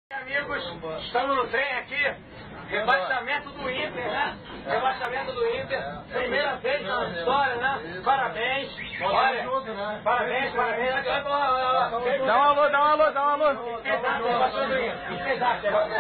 Amigos, estamos no trem aqui, rebaixamento do Inter, né? Rebaixamento do Inter, primeira vez na história, né? Parabéns, olha, parabéns. Dá um alô. Exato, rebaixamento do Inter, exato,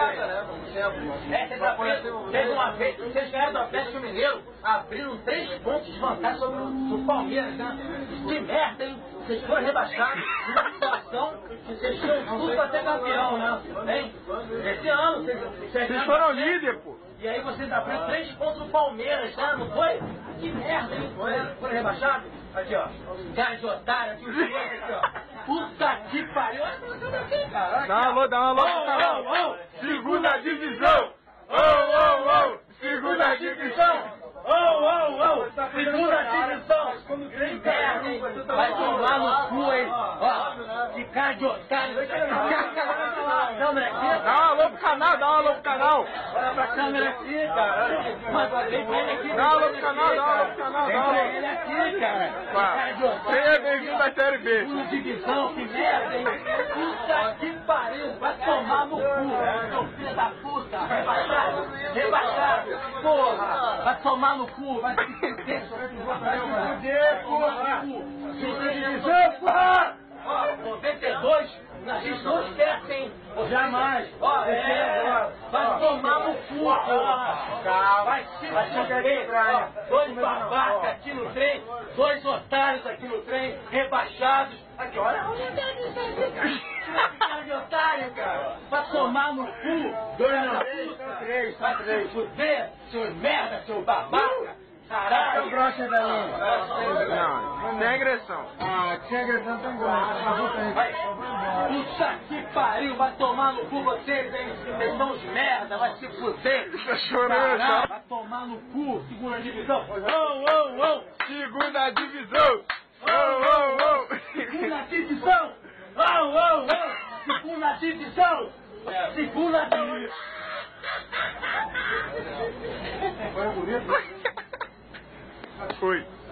teve uma vez, vocês ganharam do Atlético Mineiro, abriram 3 pontos de vantagem sobre o Palmeiras, né? Que merda, hein? Vocês foram rebaixados numa situação que vocês tinham tudo para ser campeão, né? Hein? Esse ano, vocês foram líder, pô. E aí vocês abriram 3 pontos do Palmeiras, né? Não foi? Que merda, hein? Foram rebaixados? Aqui, ó. Cara de otário, aqui, os dois aqui, ó. Puta que pariu. Olha essa coisa aqui, cara. Dá um alô. Segunda divisão. Segunda divisão. Segunda divisão. Que merda, hein? Vai tomar no cu, hein? Ó, que cara de otário. Câmera aqui. Dá um alô pro canal. Olha pra câmera aqui, cara. Dá um alô pro canal. Ele aqui, cara. Cara de otário. Seja bem-vindo à Série B. Segunda divisão, que merda, hein? Puta que pariu. Vai tomar no cu, seu filho da puta. Rebaixado. Porra. Vai tomar no cu. Vai se fuder, porra. Segunda divisão, porra. Ó, 92. A gente não esquece, hein? Jamais. Ó, vai tomar no cu, porra. Vai se fuder. 2 babacas aqui no trem, 2 otários aqui no trem, rebaixados. Aqui, olha. Cara de otário, cara. Vai tomar no cu. 2 não. 3. Vai se fuder, seu merda, seu babaca. Caralho! Seu brocha da linha. Não, sem agressão. Sem agressão tem graça. Puta que pariu, vai tomar no cu vocês, hein? Vocês são os merda, vai se fuder. Tá chorando, já. Vai tomar no cu, segunda divisão. Segunda divisão. Segunda divisão. Segunda divisão. Segunda divisão. Foi.